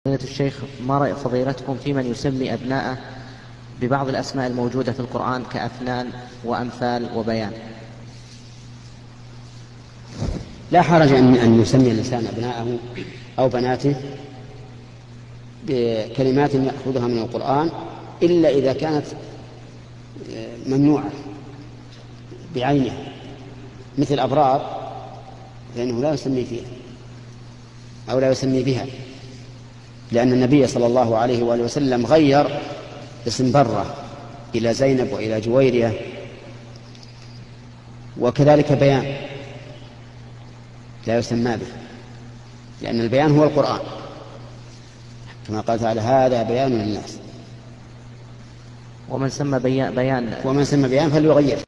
فضيلة الشيخ، ما رأي فضيلتكم في من يسمي أبناءه ببعض الأسماء الموجودة في القرآن كأفنان وأمثال وبيان؟ لا حرج أن يسمي الإنسان أبناءه أو بناته بكلمات يأخذها من القرآن، إلا إذا كانت ممنوعة بعينها، مثل أبرار، فإنه لا يسمي فيها أو لا يسمي بها، لأن النبي صلى الله عليه وآله وسلم غير اسم برة إلى زينب وإلى جويرية. وكذلك بيان لا يسمى به، لأن البيان هو القرآن، كما قال تعالى: هذا بيان للناس. ومن سمى بيان فليغيره.